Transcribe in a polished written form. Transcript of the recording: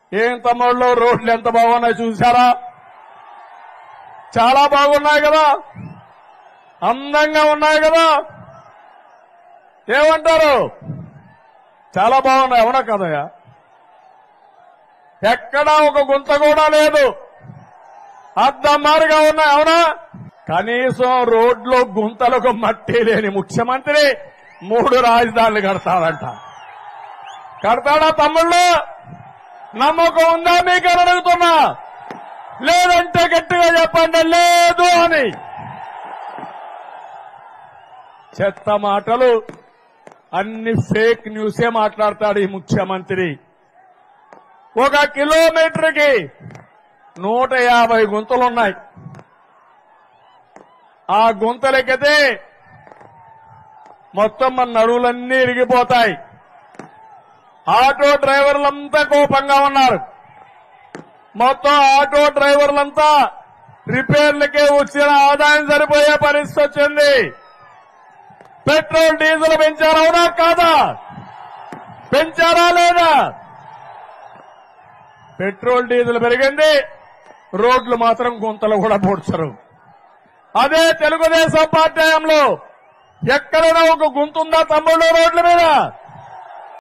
ఏం తమ్ముళ్ళు రోడ్లు ఎంత బాగున్నాయి చూసారా? చాలా బాగున్నాయి కదా, అందంగా ఉన్నాయి కదా, ఏమంటారు? చాలా బాగున్నాయి, అవునా కదయ్యా? ఎక్కడా ఒక గుంత కూడా లేదు, అద్దమారుగా ఉన్నాయి, అవునా? కనీసం రోడ్లో గుంతలకు మట్టి లేని ముఖ్యమంత్రి 3 రాజధానులు కడతాడంట. కడతాడా తమ్ముళ్ళు? నమ్మకం ఉందా మీకు అని అడుగుతున్నా. లేదంటే గట్టిగా చెప్పండి లేదు అని. చెత్త మాటలు అన్ని ఫేక్ న్యూసే మాట్లాడతాడు ఈ ముఖ్యమంత్రి. 1 కిలోమీటర్కి 150 గుంతలున్నాయి. ఆ గుంతలెక్కితే మొత్తం మన నడువులన్నీ ఇరిగిపోతాయి. ఆటో డ్రైవర్లంతా కోపంగా ఉన్నారు. మొత్తం ఆటో డ్రైవర్లంతా రిపేర్లకే వచ్చిన ఆదాయం సరిపోయే పరిస్థితి వచ్చింది. పెట్రోల్ డీజిల్ పెంచారా అవునా కాదా? పెంచారా లేదా? పెట్రోల్ డీజిల్ పెరిగింది, రోడ్లు మాత్రం గుంతలు కూడా పూడ్చరు. అదే తెలుగుదేశం పార్టీ హయాంలో ఎక్కడైనా ఒక గుంతుందా తమ్ముళ్ళు రోడ్ల మీద?